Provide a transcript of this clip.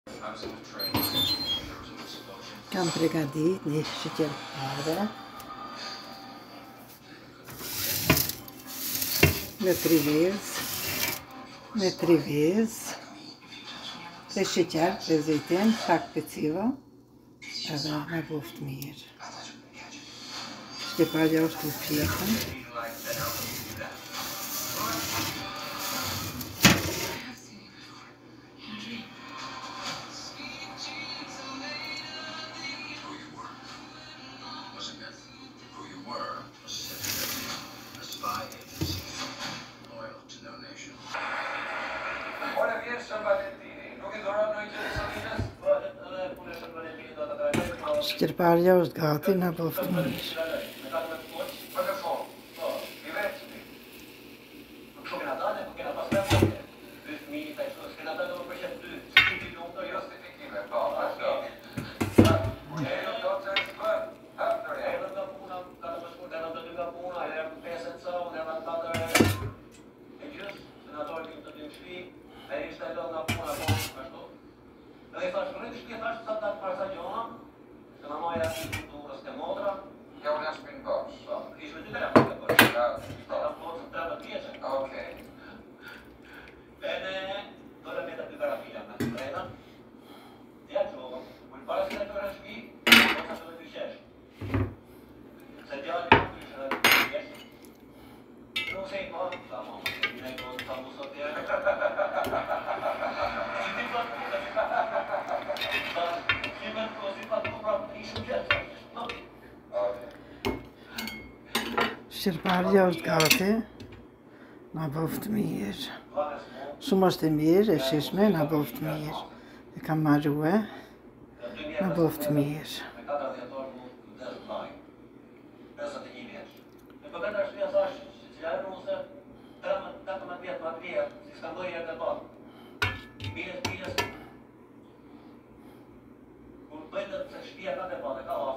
Kam pregadit, nisheqerpara, me 3 vezes, 3 sheqer, 3 zeytin, pak peciva, edhe naboft mirë. Shqeparja është të pjekën. Shqeparja është gati, naboft mirë. Shqeparja është gati, naboft mirë. Shumë është e mirë, e shishme, naboft mirë. E kam marrue, naboft mirë. Kur bëjtë të shpia ka të bate, ka